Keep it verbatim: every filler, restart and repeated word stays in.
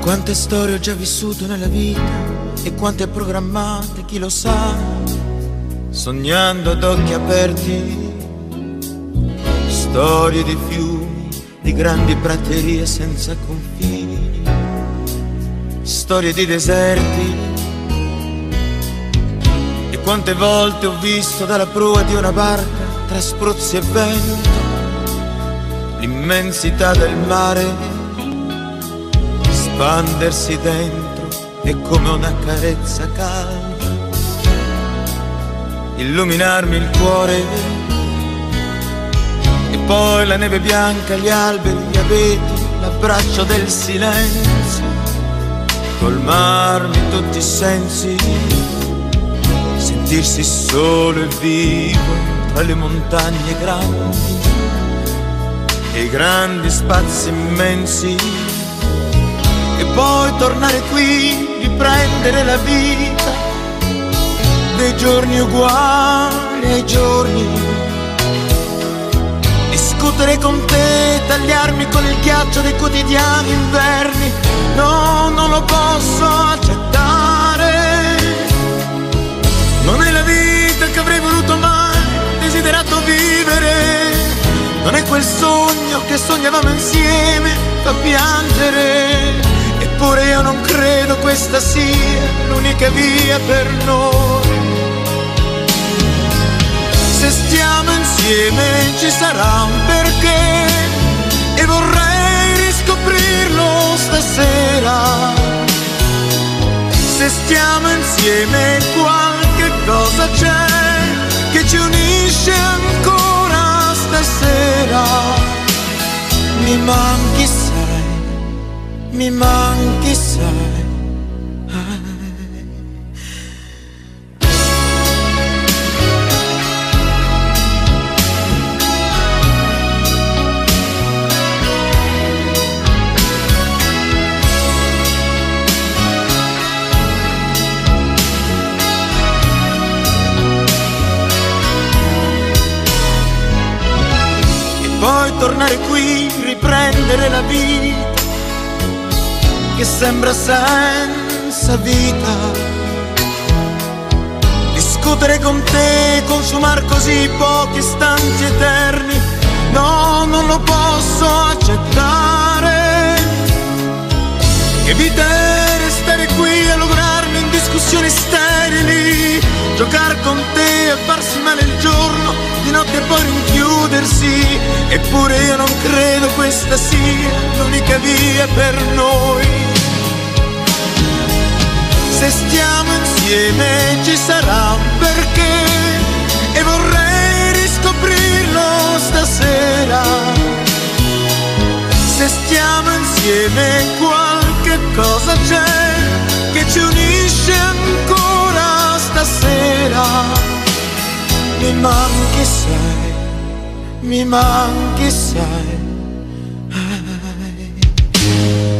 Quante storie ho già vissuto nella vita e quante programmate, chi lo sa, sognando ad occhi aperti. Storie di fiumi, di grandi praterie senza confini, storie di deserti. E quante volte ho visto dalla prua di una barca, tra spruzzi e vento, l'immensità del mare espandersi dentro e come una carezza calda illuminarmi il cuore. E poi la neve bianca, gli alberi, gli abeti, l'abbraccio del silenzio, colmarmi tutti i sensi, sentirsi solo e vivo tra le montagne grandi e i grandi spazi immensi. E poi tornare qui, riprendere la vita dei giorni uguali ai giorni, discutere con te, tagliarmi con il ghiaccio dei quotidiani inverni. No, non lo posso accettare, non è la vita che avrei voluto mai desiderato vivere, non è quel sogno che sognavamo insieme, fa piangere. Eppure io non credo questa sia l'unica via per noi. Se stiamo insieme ci sarà un perché e vorrei riscoprirlo stasera. Se stiamo insieme qualche cosa c'è che ci unisce ancora stasera. Mi manchi, sai, mi manchi, sai. Poi tornare qui, riprendere la vita che sembra senza vita, discutere con te, consumar così pochi istanti eterni. No, non lo posso accettare. Che vita è restare qui a lograrmi in discussioni sterili, giocare con te a farsi male il giorno, di notte e poi rinchiudersi. Eppure io non credo questa sia l'unica via per noi. Se stiamo insieme ci sarà un perché e vorrei riscoprirlo stasera. Se stiamo insieme qualche cosa c'è che ci unisce ancora stasera. Mi manchi, sai, mi manchi, sai.